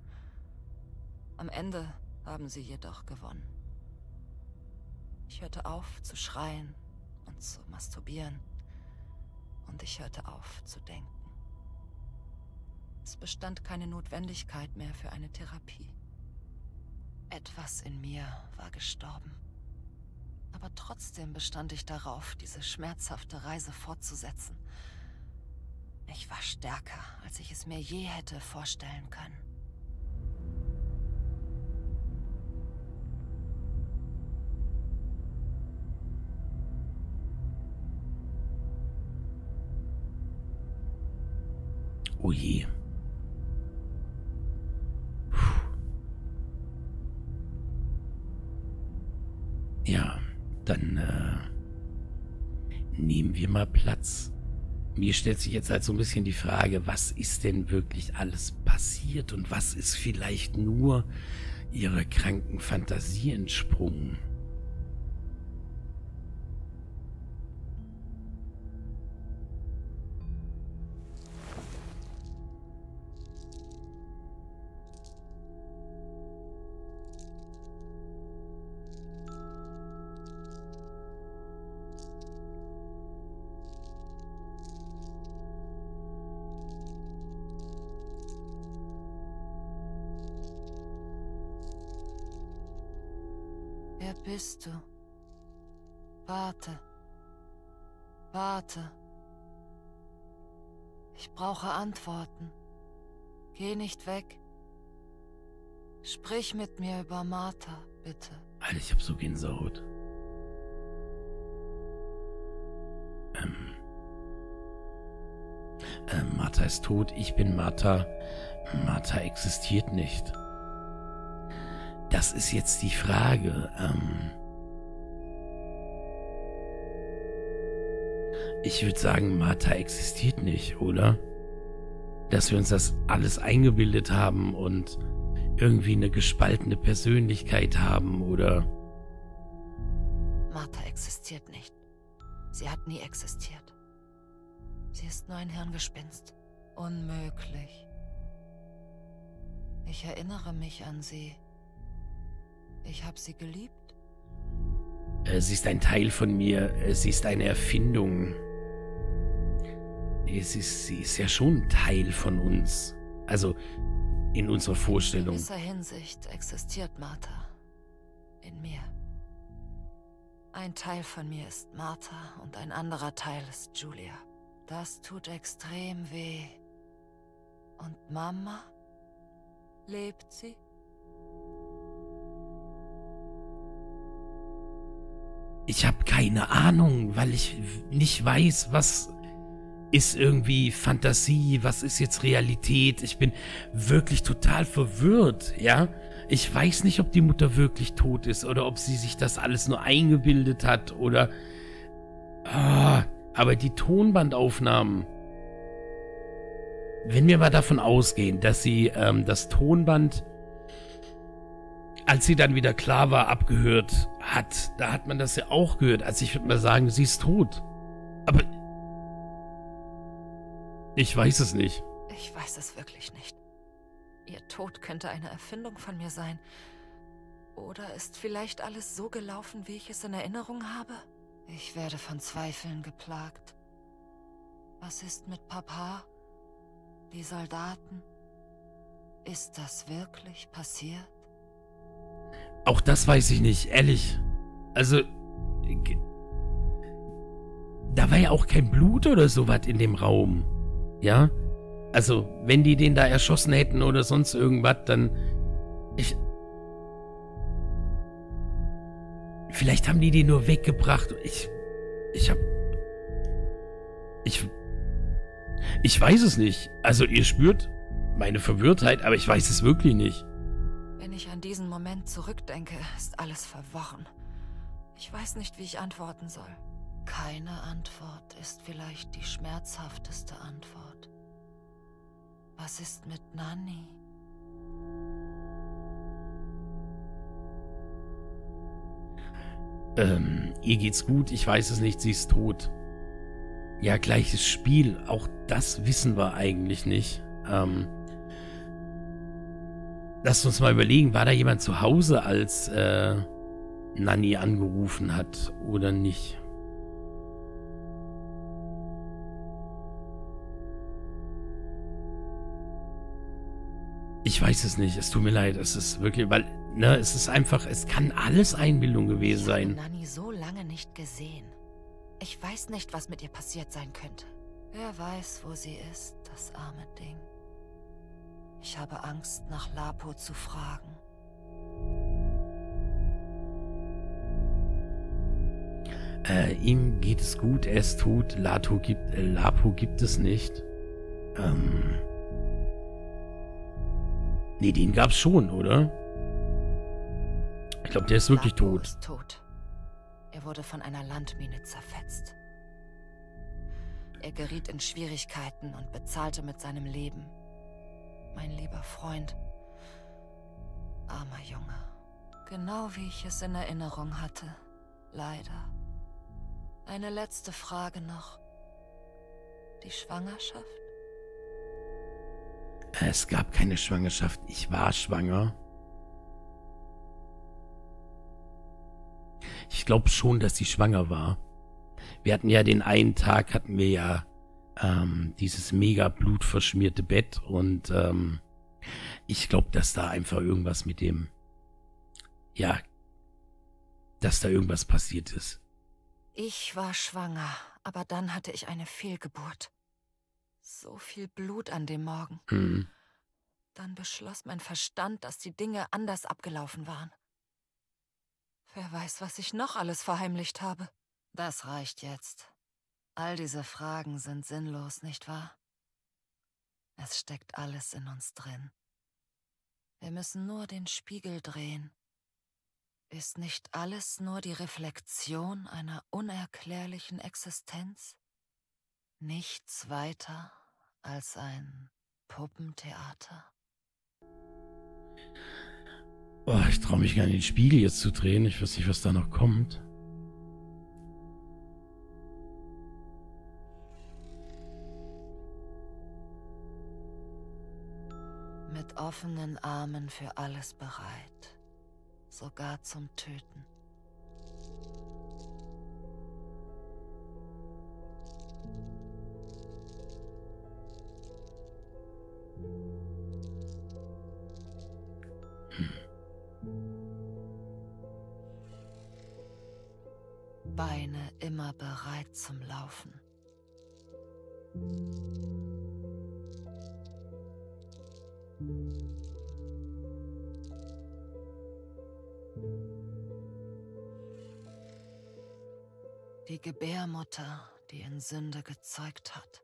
Am Ende haben sie jedoch gewonnen. Ich hörte auf zu schreien und zu masturbieren. Und ich hörte auf zu denken. Es bestand keine Notwendigkeit mehr für eine Therapie. Etwas in mir war gestorben. Aber trotzdem bestand ich darauf, diese schmerzhafte Reise fortzusetzen. Ich war stärker, als ich es mir je hätte vorstellen können. Oh je. Ja, dann äh, nehmen wir mal Platz. Mir stellt sich jetzt halt so ein bisschen die Frage, was ist denn wirklich alles passiert und was ist vielleicht nur ihrer kranken Fantasie entsprungen? Wer bist du? Warte. Warte. Ich brauche Antworten. Geh nicht weg. Sprich mit mir über Martha, bitte. Alter, ich hab so Gänsehaut. Ähm. Äh, Martha ist tot, ich bin Martha. Martha existiert nicht. Das ist jetzt die Frage. Ähm ich würde sagen, Martha existiert nicht, oder? Dass wir uns das alles eingebildet haben und irgendwie eine gespaltene Persönlichkeit haben, oder? Martha existiert nicht. Sie hat nie existiert. Sie ist nur ein Hirngespinst. Unmöglich. Ich erinnere mich an sie. Ich habe sie geliebt. Sie ist ein Teil von mir. Sie ist eine Erfindung. Es ist, sie ist ja schon ein Teil von uns. Also in unserer Vorstellung. In gewisser Hinsicht existiert Martha. In mir. Ein Teil von mir ist Martha und ein anderer Teil ist Julia. Das tut extrem weh. Und Mama? Lebt sie? Ich habe keine Ahnung, weil ich nicht weiß, was ist irgendwie Fantasie, was ist jetzt Realität. Ich bin wirklich total verwirrt, ja. Ich weiß nicht, ob die Mutter wirklich tot ist oder ob sie sich das alles nur eingebildet hat oder... Ah, aber die Tonbandaufnahmen, wenn wir mal davon ausgehen, dass sie ähm, das Tonband, als sie dann wieder klar war, abgehört hat, da hat man das ja auch gehört. Also ich würde mal sagen, sie ist tot. Aber ich weiß es nicht. Ich weiß es wirklich nicht. Ihr Tod könnte eine Erfindung von mir sein. Oder ist vielleicht alles so gelaufen, wie ich es in Erinnerung habe? Ich werde von Zweifeln geplagt. Was ist mit Papa? Die Soldaten? Ist das wirklich passiert? Auch das weiß ich nicht, ehrlich. Also, da war ja auch kein Blut oder sowas in dem Raum. Ja? Also, wenn die den da erschossen hätten oder sonst irgendwas, dann... Ich... Vielleicht haben die den nur weggebracht. Ich... Ich hab... Ich... Ich weiß es nicht. Also, ihr spürt meine Verwirrtheit, aber ich weiß es wirklich nicht. Wenn ich an diesen Moment zurückdenke, ist alles verworren. Ich weiß nicht, wie ich antworten soll. Keine Antwort ist vielleicht die schmerzhafteste Antwort. Was ist mit Nanny? Ähm, ihr geht's gut, ich weiß es nicht, sie ist tot. Ja, gleiches Spiel, auch das wissen wir eigentlich nicht. Ähm, lasst uns mal überlegen, war da jemand zu Hause, als äh, Nanny angerufen hat oder nicht? Ich weiß es nicht, es tut mir leid, es ist wirklich, weil, ne, es ist einfach, es kann alles Einbildung gewesen sein. Ich habe Nanny so lange nicht gesehen. Ich weiß nicht, was mit ihr passiert sein könnte. Wer weiß, wo sie ist, das arme Ding. Ich habe Angst, nach Lapo zu fragen. Äh, ihm geht es gut, er ist tot, Lato gibt, äh, Lapo gibt es nicht. Ähm... Nee, den gab's schon, oder? Ich glaube, der ist wirklich Lapo tot. ist tot. Er wurde von einer Landmine zerfetzt. Er geriet in Schwierigkeiten und bezahlte mit seinem Leben. Mein lieber Freund. Armer Junge. Genau wie ich es in Erinnerung hatte. Leider. Eine letzte Frage noch. Die Schwangerschaft? Es gab keine Schwangerschaft. Ich war schwanger. Ich glaube schon, dass sie schwanger war. Wir hatten ja den einen Tag, hatten wir ja ähm, dieses mega blutverschmierte Bett. Und ähm, ich glaube, dass da einfach irgendwas mit dem... Ja, dass da irgendwas passiert ist. Ich war schwanger, aber dann hatte ich eine Fehlgeburt. So viel Blut an dem Morgen. Hm. Dann beschloss mein Verstand, dass die Dinge anders abgelaufen waren. Wer weiß, was ich noch alles verheimlicht habe. Das reicht jetzt. All diese Fragen sind sinnlos, nicht wahr? Es steckt alles in uns drin. Wir müssen nur den Spiegel drehen. Ist nicht alles nur die Reflexion einer unerklärlichen Existenz? Nichts weiter als ein Puppentheater. Oh, ich traue mich gar nicht, den Spiegel jetzt zu drehen. Ich weiß nicht, was da noch kommt. Mit offenen Armen für alles bereit. Sogar zum Töten. Beine immer bereit zum Laufen. Die Gebärmutter, die in Sünde gezeugt hat.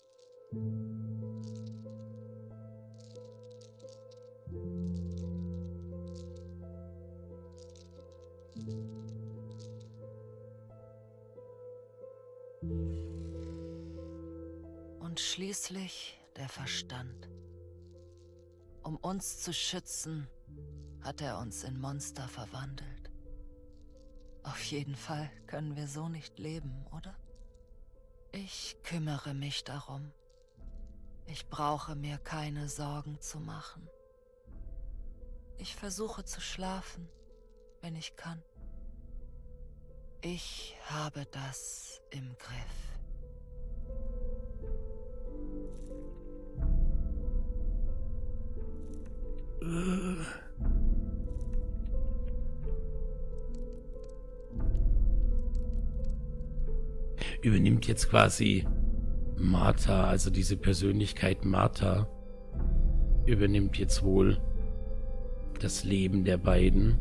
Und schließlich der Verstand. Um uns zu schützen, hat er uns in Monster verwandelt. Auf jeden Fall können wir so nicht leben, oder? Ich kümmere mich darum. Ich brauche mir keine Sorgen zu machen. Ich versuche zu schlafen, wenn ich kann. Ich habe das im Griff. Übernimmt jetzt quasi Martha, also diese Persönlichkeit Martha, übernimmt jetzt wohl das Leben der beiden.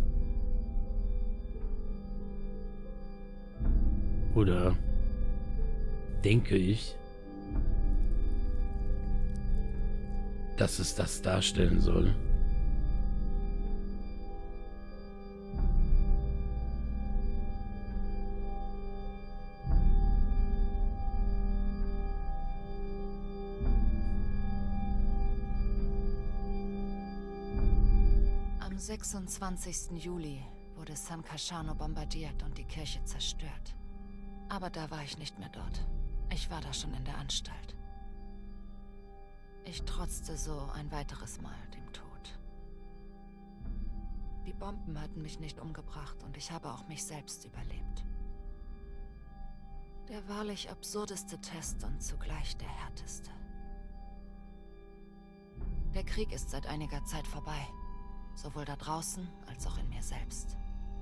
Oder denke ich, dass es das darstellen soll. Am sechsundzwanzigsten Juli wurde San Casciano bombardiert und die Kirche zerstört. Aber da war ich nicht mehr dort. Ich war da schon in der Anstalt. Ich trotzte so ein weiteres Mal dem Tod. Die Bomben hatten mich nicht umgebracht und ich habe auch mich selbst überlebt. Der wahrlich absurdeste Test und zugleich der härteste. Der Krieg ist seit einiger Zeit vorbei. Sowohl da draußen als auch in mir selbst.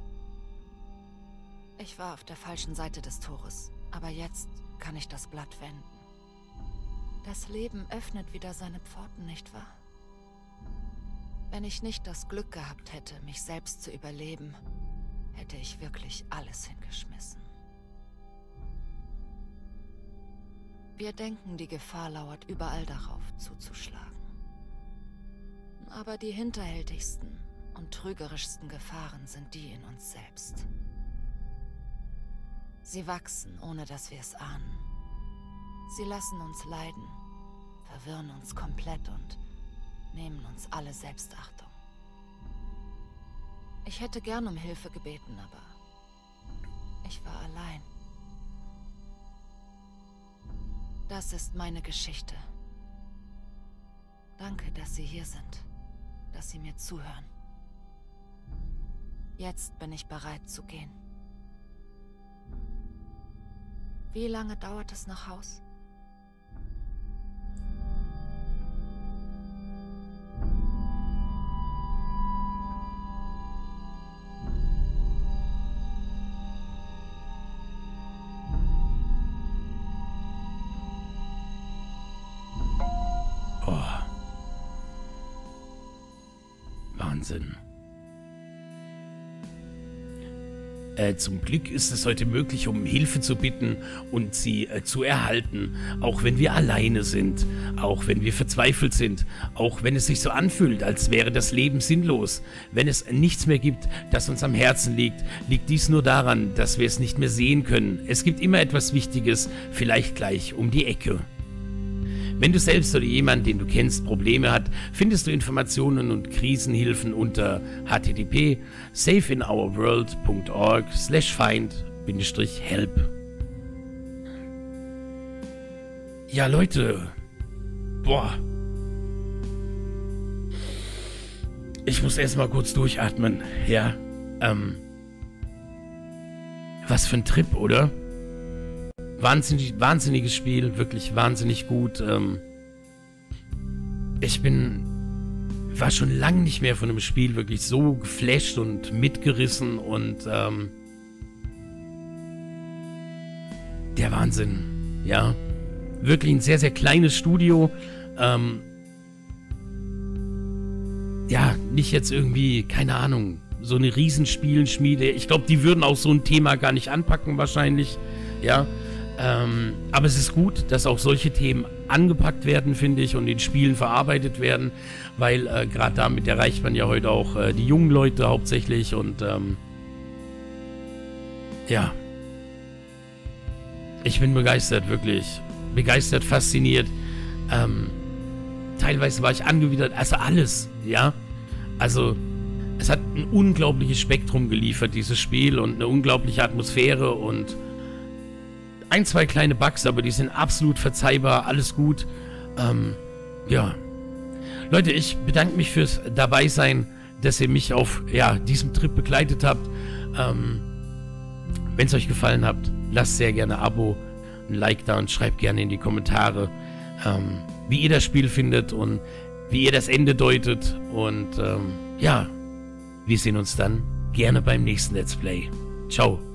Ich war auf der falschen Seite des Tores, aber jetzt kann ich das Blatt wenden. Das Leben öffnet wieder seine Pforten, nicht wahr? Wenn ich nicht das Glück gehabt hätte, mich selbst zu überleben, hätte ich wirklich alles hingeschmissen. Wir denken, die Gefahr lauert überall darauf, zuzuschlagen. Aber die hinterhältigsten und trügerischsten Gefahren sind die in uns selbst. Sie wachsen, ohne dass wir es ahnen. Sie lassen uns leiden, verwirren uns komplett und nehmen uns alle Selbstachtung. Ich hätte gern um Hilfe gebeten, aber ich war allein. Das ist meine Geschichte. Danke, dass Sie hier sind, dass Sie mir zuhören. Jetzt bin ich bereit zu gehen. Wie lange dauert es nach Haus? Oh. Wahnsinn. Äh, zum Glück ist es heute möglich, um Hilfe zu bitten und sie äh, zu erhalten, auch wenn wir alleine sind, auch wenn wir verzweifelt sind, auch wenn es sich so anfühlt, als wäre das Leben sinnlos. Wenn es nichts mehr gibt, das uns am Herzen liegt, liegt dies nur daran, dass wir es nicht mehr sehen können. Es gibt immer etwas Wichtiges, vielleicht gleich um die Ecke. Wenn du selbst oder jemand, den du kennst, Probleme hat, findest du Informationen und Krisenhilfen unter h t t p safe in our world punkt org slash find bindestrich help. Ja, Leute. Boah. Ich muss erstmal kurz durchatmen. Ja. Ähm. Was für ein Trip, oder? Wahnsinnig, wahnsinniges Spiel, wirklich wahnsinnig gut. Ähm, ich bin, war schon lange nicht mehr von einem Spiel wirklich so geflasht und mitgerissen und ähm, der Wahnsinn, ja. Wirklich ein sehr, sehr kleines Studio. Ähm, ja, nicht jetzt irgendwie, keine Ahnung, so eine Riesenspielenschmiede. Ich glaube, die würden auch so ein Thema gar nicht anpacken wahrscheinlich, ja. Ähm, aber es ist gut, dass auch solche Themen angepackt werden, finde ich, und in Spielen verarbeitet werden, weil äh, gerade damit erreicht man ja heute auch äh, die jungen Leute hauptsächlich und ähm, ja, ich bin begeistert, wirklich, begeistert, fasziniert, ähm, teilweise war ich angewidert, also alles, ja, also es hat ein unglaubliches Spektrum geliefert, dieses Spiel, und eine unglaubliche Atmosphäre und ein, zwei kleine Bugs, aber die sind absolut verzeihbar, alles gut. Ähm, ja. Leute, ich bedanke mich fürs Dabeisein. dass ihr mich auf ja, diesem Trip begleitet habt. Ähm, wenn es euch gefallen hat, lasst sehr gerne ein Abo, ein Like da und schreibt gerne in die Kommentare, ähm, wie ihr das Spiel findet und wie ihr das Ende deutet. Und ähm, ja, wir sehen uns dann gerne beim nächsten Let's Play. Ciao.